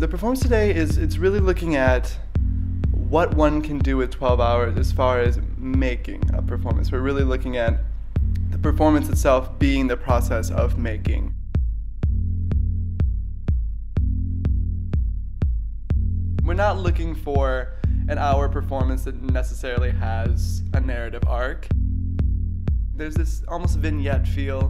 the performance today it's really looking at what one can do with 12 hours as far as making a performance. We're really looking at the performance itself being the process of making. We're not looking for an hour performance that necessarily has a narrative arc. There's this almost vignette feel.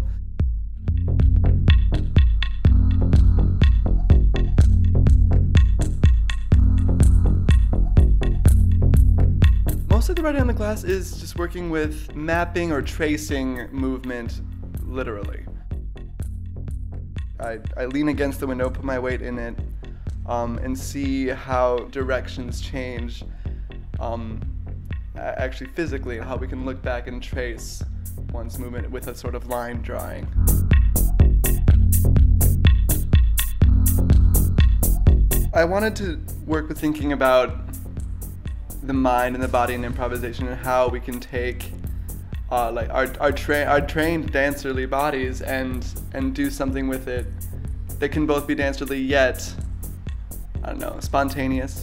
Most of the writing on the glass is just working with mapping or tracing movement literally. I lean against the window, put my weight in it, and see how directions change actually physically, how we can look back and trace one's movement with a sort of line drawing. I wanted to work with thinking about the mind and the body and improvisation, and how we can take like our trained dancerly bodies and do something with it that can both be dancerly yet, I don't know, spontaneous.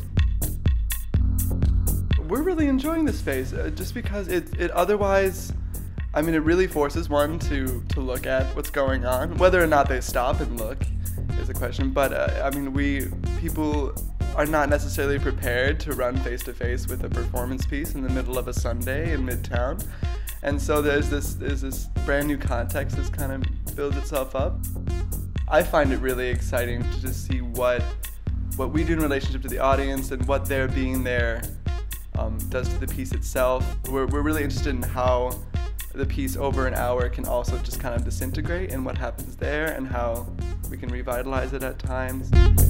We're really enjoying this phase just because it otherwise, I mean, it really forces one to look at what's going on. Whether or not they stop and look is a question, but I mean, people are not necessarily prepared to run face-to-face with a performance piece in the middle of a Sunday in Midtown. And so there's this brand new context that's kind of builds itself up. I find it really exciting to just see what we do in relationship to the audience and what their being there does to the piece itself. We're really interested in how the piece over an hour can also just kind of disintegrate and what happens there and how we can revitalize it at times.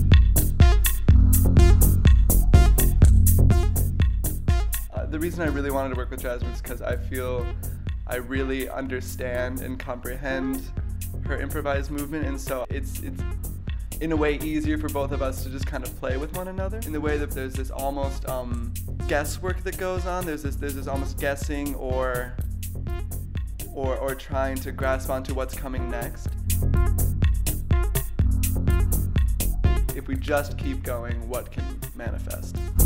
The reason I really wanted to work with Jasmine is because I feel I really understand and comprehend her improvised movement, and so it's in a way easier for both of us to just kind of play with one another in the way that there's this almost guesswork that goes on. There's this almost guessing or trying to grasp onto what's coming next. If we just keep going, what can manifest?